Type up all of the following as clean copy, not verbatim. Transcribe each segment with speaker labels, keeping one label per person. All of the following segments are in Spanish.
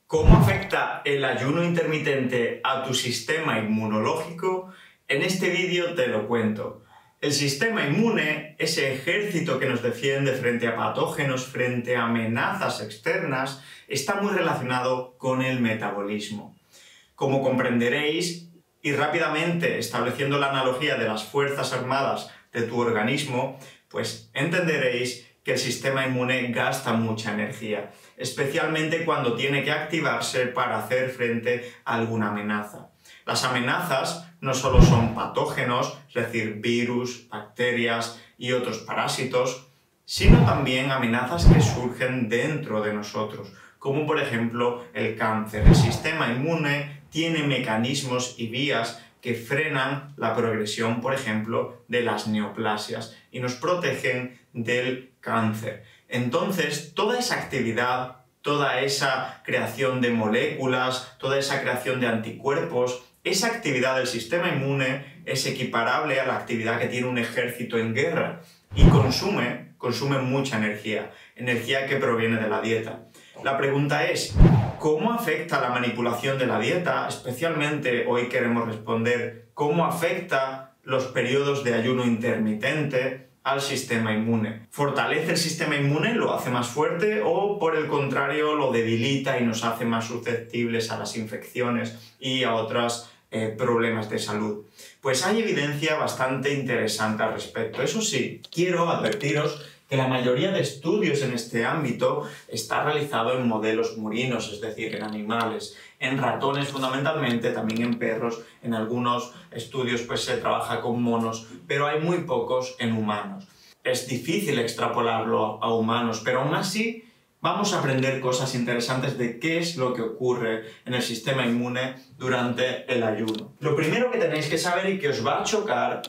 Speaker 1: ¿Cómo afecta el ayuno intermitente a tu sistema inmunológico? En este vídeo te lo cuento. El sistema inmune, ese ejército que nos defiende frente a patógenos, frente a amenazas externas, está muy relacionado con el metabolismo. Como comprenderéis, y rápidamente estableciendo la analogía de las fuerzas armadas de tu organismo, pues entenderéis que el sistema inmune gasta mucha energía, especialmente cuando tiene que activarse para hacer frente a alguna amenaza. Las amenazas no solo son patógenos, es decir, virus, bacterias y otros parásitos, sino también amenazas que surgen dentro de nosotros, como por ejemplo el cáncer. El sistema inmune tiene mecanismos y vías que frenan la progresión, por ejemplo, de las neoplasias y nos protegen del cáncer. Entonces, toda esa actividad, toda esa creación de moléculas, toda esa creación de anticuerpos, esa actividad del sistema inmune es equiparable a la actividad que tiene un ejército en guerra y consume mucha energía que proviene de la dieta. La pregunta es, ¿cómo afecta la manipulación de la dieta? Especialmente hoy queremos responder cómo afecta los periodos de ayuno intermitente al sistema inmune. ¿Fortalece el sistema inmune, lo hace más fuerte o por el contrario lo debilita y nos hace más susceptibles a las infecciones y a otros problemas de salud? Pues hay evidencia bastante interesante al respecto. Eso sí, quiero advertiros que la mayoría de estudios en este ámbito está realizado en modelos murinos, es decir, en animales, en ratones fundamentalmente, también en perros, en algunos estudios pues se trabaja con monos, pero hay muy pocos en humanos. Es difícil extrapolarlo a humanos, pero aún así vamos a aprender cosas interesantes de qué es lo que ocurre en el sistema inmune durante el ayuno. Lo primero que tenéis que saber y que os va a chocar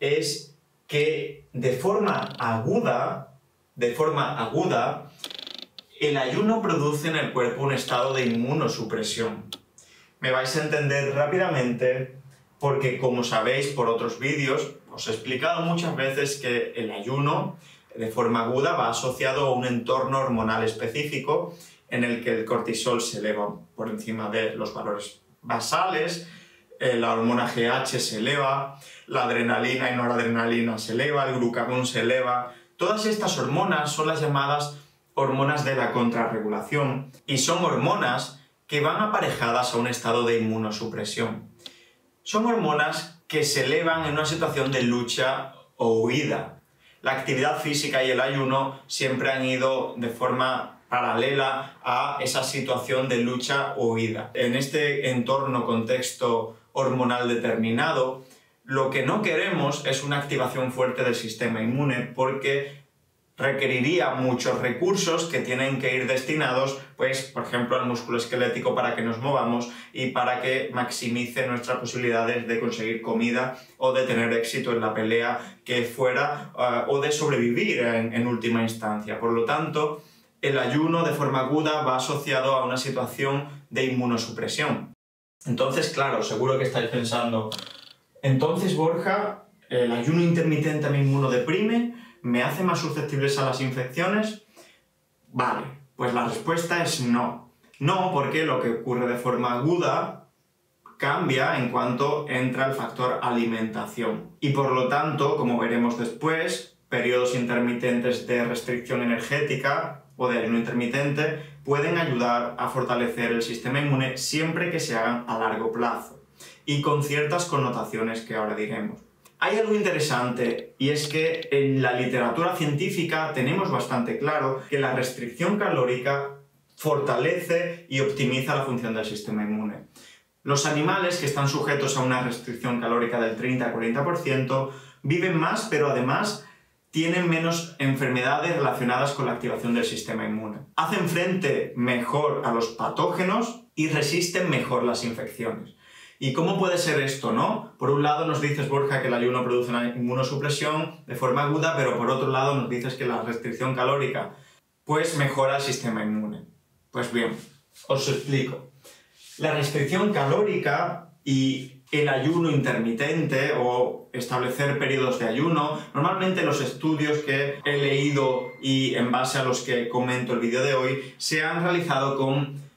Speaker 1: es que de forma aguda, el ayuno produce en el cuerpo un estado de inmunosupresión. Me vais a entender rápidamente porque, como sabéis por otros vídeos, os he explicado muchas veces que el ayuno de forma aguda va asociado a un entorno hormonal específico en el que el cortisol se eleva por encima de los valores basales, la hormona GH se eleva, la adrenalina y noradrenalina se eleva, el glucagón se eleva. Todas estas hormonas son las llamadas hormonas de la contrarregulación y son hormonas que van aparejadas a un estado de inmunosupresión. Son hormonas que se elevan en una situación de lucha o huida. La actividad física y el ayuno siempre han ido de forma paralela a esa situación de lucha o huida. En este entorno, contexto hormonal determinado, lo que no queremos es una activación fuerte del sistema inmune porque requeriría muchos recursos que tienen que ir destinados, pues, por ejemplo, al músculo esquelético para que nos movamos y para que maximice nuestras posibilidades de conseguir comida o de tener éxito en la pelea que fuera o de sobrevivir en última instancia. Por lo tanto, el ayuno de forma aguda va asociado a una situación de inmunosupresión. Entonces, claro, seguro que estáis pensando, entonces, Borja, ¿el ayuno intermitente me inmunodeprime? ¿Me hace más susceptibles a las infecciones? Vale, pues la respuesta es no. No, porque lo que ocurre de forma aguda cambia en cuanto entra el factor alimentación. Y por lo tanto, como veremos después, periodos intermitentes de restricción energética o de ayuno intermitente pueden ayudar a fortalecer el sistema inmune siempre que se hagan a largo plazo y con ciertas connotaciones que ahora diremos. Hay algo interesante y es que en la literatura científica tenemos bastante claro que la restricción calórica fortalece y optimiza la función del sistema inmune. Los animales que están sujetos a una restricción calórica del 30-40% viven más, pero además tienen menos enfermedades relacionadas con la activación del sistema inmune. Hacen frente mejor a los patógenos y resisten mejor las infecciones. ¿Y cómo puede ser esto, no? Por un lado nos dices, Borja, que el ayuno produce una inmunosupresión de forma aguda, pero por otro lado nos dices que la restricción calórica pues mejora el sistema inmune. Pues bien, os explico. La restricción calórica y el ayuno intermitente o establecer periodos de ayuno, normalmente los estudios que he leído y en base a los que comento el vídeo de hoy, se han realizado con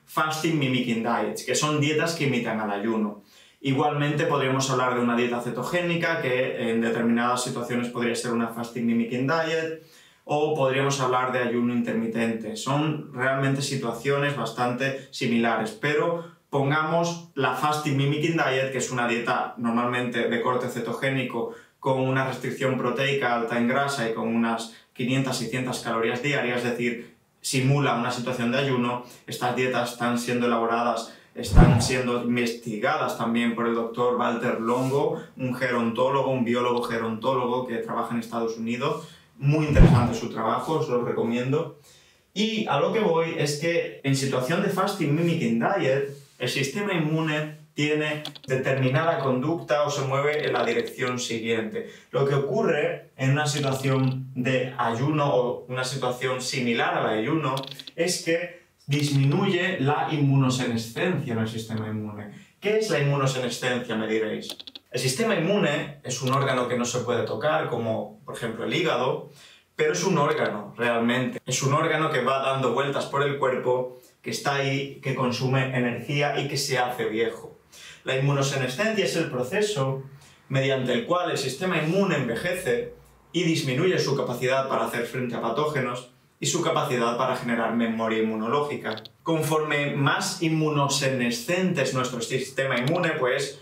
Speaker 1: fasting mimicking diets, que son dietas que imitan al ayuno. Igualmente podríamos hablar de una dieta cetogénica, que en determinadas situaciones podría ser una fasting mimicking diet, o podríamos hablar de ayuno intermitente. Son realmente situaciones bastante similares, pero pongamos la fasting mimicking diet, que es una dieta normalmente de corte cetogénico con una restricción proteica alta en grasa y con unas 500-600 calorías diarias, es decir, simula una situación de ayuno. Estas dietas están siendo elaboradas, están siendo investigadas también por el doctor Walter Longo, un gerontólogo, un biólogo gerontólogo que trabaja en Estados Unidos. Muy interesante su trabajo, os lo recomiendo. Y a lo que voy es que en situación de fasting mimicking diet, el sistema inmune tiene determinada conducta o se mueve en la dirección siguiente. Lo que ocurre en una situación de ayuno o una situación similar al ayuno es que disminuye la inmunosenescencia en el sistema inmune. ¿Qué es la inmunosenescencia, me diréis? El sistema inmune es un órgano que no se puede tocar, como por ejemplo el hígado, pero es un órgano realmente. Es un órgano que va dando vueltas por el cuerpo, que está ahí, que consume energía y que se hace viejo. La inmunosenescencia es el proceso mediante el cual el sistema inmune envejece y disminuye su capacidad para hacer frente a patógenos y su capacidad para generar memoria inmunológica. Conforme más inmunosenescente es nuestro sistema inmune, pues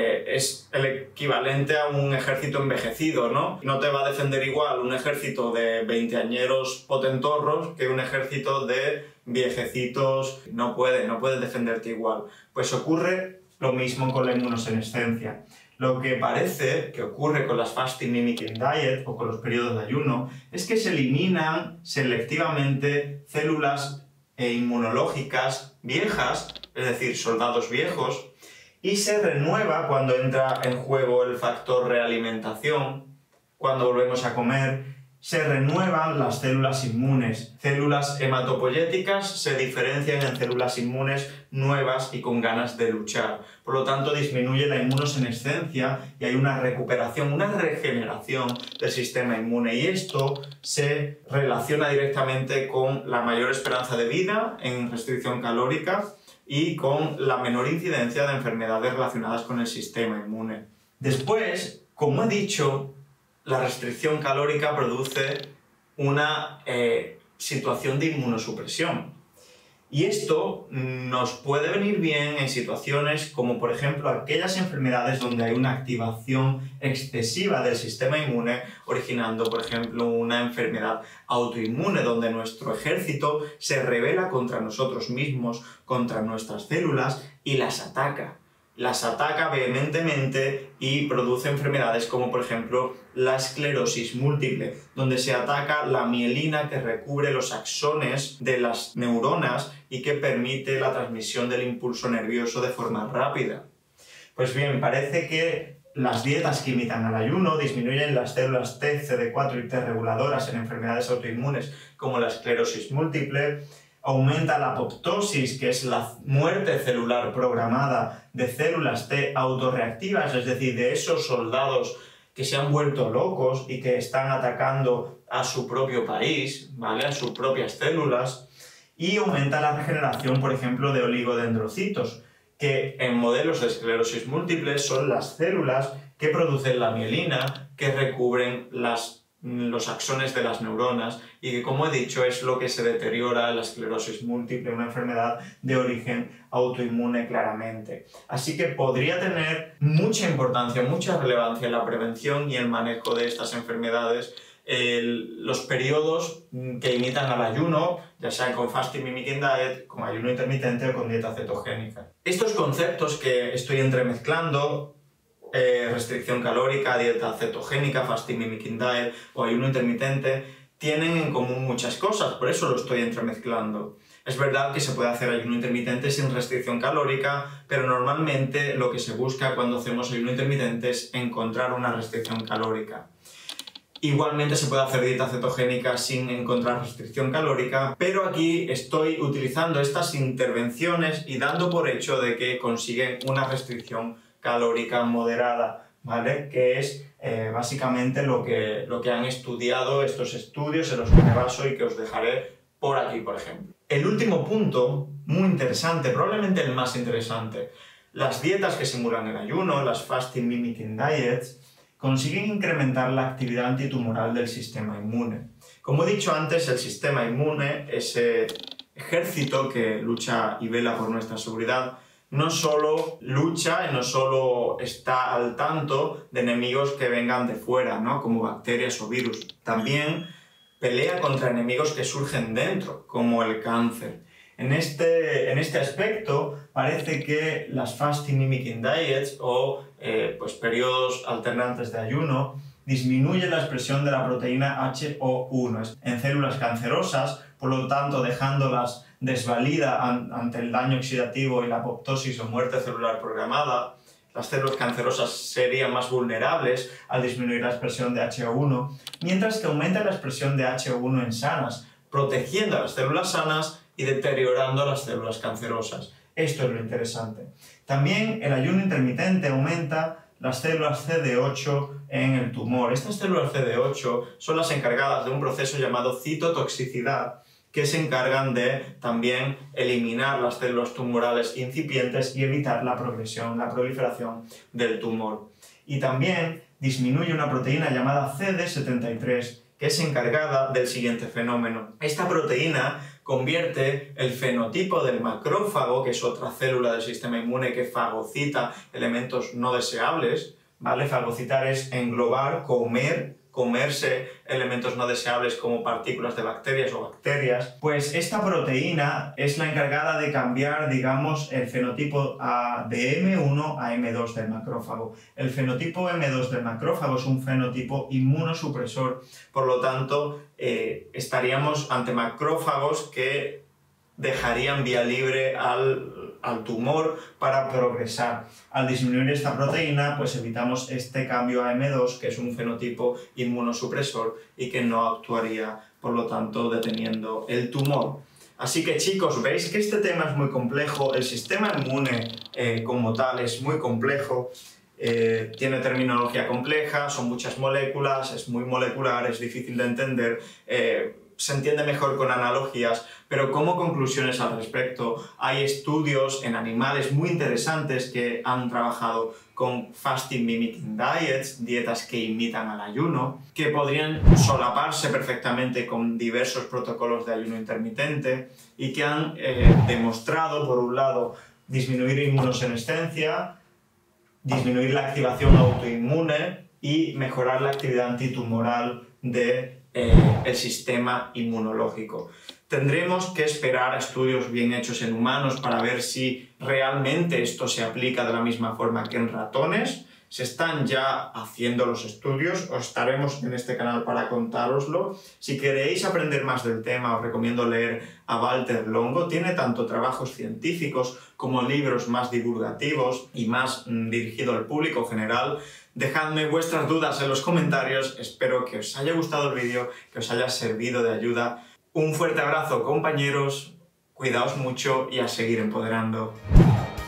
Speaker 1: es el equivalente a un ejército envejecido, ¿no? No te va a defender igual un ejército de veinteañeros potentorros que un ejército de viejecitos. No puede defenderte igual. Pues ocurre lo mismo con la inmunosenescencia. Lo que parece que ocurre con las fasting mimicking diet o con los periodos de ayuno es que se eliminan selectivamente células inmunológicas viejas, es decir, soldados viejos, y se renueva cuando entra en juego el factor realimentación. Cuando volvemos a comer, se renuevan las células inmunes. Células hematopoyéticas se diferencian en células inmunes nuevas y con ganas de luchar. Por lo tanto, disminuye la inmunosenescencia y hay una recuperación, una regeneración del sistema inmune. Y esto se relaciona directamente con la mayor esperanza de vida en restricción calórica y con la menor incidencia de enfermedades relacionadas con el sistema inmune. Después, como he dicho, la restricción calórica produce una situación de inmunosupresión. Y esto nos puede venir bien en situaciones como, por ejemplo, aquellas enfermedades donde hay una activación excesiva del sistema inmune, originando, por ejemplo, una enfermedad autoinmune, donde nuestro ejército se rebela contra nosotros mismos, contra nuestras células, y las ataca. Las ataca vehementemente y produce enfermedades como por ejemplo la esclerosis múltiple, donde se ataca la mielina que recubre los axones de las neuronas y que permite la transmisión del impulso nervioso de forma rápida. Pues bien, parece que las dietas que imitan al ayuno disminuyen las células T, CD4 y T reguladoras en enfermedades autoinmunes como la esclerosis múltiple. Aumenta la apoptosis, que es la muerte celular programada de células T autorreactivas, es decir, de esos soldados que se han vuelto locos y que están atacando a su propio país, ¿vale? A sus propias células. Y aumenta la regeneración, por ejemplo, de oligodendrocitos, que en modelos de esclerosis múltiple son las células que producen la mielina, que recubren los axones de las neuronas y que, como he dicho, es lo que se deteriora en la esclerosis múltiple, una enfermedad de origen autoinmune claramente. Así que podría tener mucha importancia, mucha relevancia en la prevención y el manejo de estas enfermedades los periodos que imitan al ayuno, ya sea con fasting mimicking diet, con ayuno intermitente o con dieta cetogénica. Estos conceptos que estoy entremezclando, restricción calórica, dieta cetogénica, fasting mimicking diet o ayuno intermitente, tienen en común muchas cosas, por eso lo estoy entremezclando. Es verdad que se puede hacer ayuno intermitente sin restricción calórica, pero normalmente lo que se busca cuando hacemos ayuno intermitente es encontrar una restricción calórica. Igualmente se puede hacer dieta cetogénica sin encontrar restricción calórica, pero aquí estoy utilizando estas intervenciones y dando por hecho de que consiguen una restricción calórica moderada, ¿vale? Que es básicamente lo que han estudiado estos estudios en los que me baso y que os dejaré por aquí, por ejemplo. El último punto, muy interesante, probablemente el más interesante, las dietas que simulan el ayuno, las Fasting Mimicking Diets, consiguen incrementar la actividad antitumoral del sistema inmune. Como he dicho antes, el sistema inmune, ese ejército que lucha y vela por nuestra seguridad, no solo lucha y no solo está al tanto de enemigos que vengan de fuera, ¿no? Como bacterias o virus. También pelea contra enemigos que surgen dentro, como el cáncer. En este aspecto, parece que las Fasting Mimicking Diets o periodos alternantes de ayuno disminuyen la expresión de la proteína HO1 en células cancerosas, por lo tanto dejándolas desvalidas ante el daño oxidativo y la apoptosis o muerte celular programada. Las células cancerosas serían más vulnerables al disminuir la expresión de HO1, mientras que aumenta la expresión de HO1 en sanas, protegiendo a las células sanas y deteriorando las células cancerosas. Esto es lo interesante. También el ayuno intermitente aumenta las células CD8 en el tumor. Estas células CD8 son las encargadas de un proceso llamado citotoxicidad, que se encargan de también eliminar las células tumorales incipientes y evitar la progresión, la proliferación del tumor. Y también disminuye una proteína llamada CD73, que es encargada del siguiente fenómeno. Esta proteína convierte el fenotipo del macrófago, que es otra célula del sistema inmune que fagocita elementos no deseables, ¿vale? Fagocitar es englobar, comerse elementos no deseables como partículas de bacterias o bacterias. Pues esta proteína es la encargada de cambiar, digamos, el fenotipo de M1 a M2 del macrófago. El fenotipo M2 del macrófago es un fenotipo inmunosupresor, por lo tanto, estaríamos ante macrófagos que dejarían vía libre al tumor para progresar. Al disminuir esta proteína, pues evitamos este cambio a M2, que es un fenotipo inmunosupresor y que no actuaría, por lo tanto, deteniendo el tumor. Así que, chicos, veis que este tema es muy complejo, el sistema inmune como tal es muy complejo, tiene terminología compleja, son muchas moléculas, es muy molecular, es difícil de entender, se entiende mejor con analogías, pero como conclusiones al respecto, hay estudios en animales muy interesantes que han trabajado con Fasting Mimicking Diets, dietas que imitan al ayuno, que podrían solaparse perfectamente con diversos protocolos de ayuno intermitente y que han demostrado, por un lado, disminuir inmunosenescencia, disminuir la activación autoinmune y mejorar la actividad antitumoral del sistema inmunológico. Tendremos que esperar a estudios bien hechos en humanos para ver si realmente esto se aplica de la misma forma que en ratones. Se están ya haciendo los estudios, os estaremos en este canal para contároslo. Si queréis aprender más del tema, os recomiendo leer a Valter Longo. Tiene tanto trabajos científicos como libros más divulgativos y más dirigido al público general. Dejadme vuestras dudas en los comentarios, espero que os haya gustado el vídeo, que os haya servido de ayuda. Un fuerte abrazo, compañeros, cuidaos mucho y a seguir empoderando.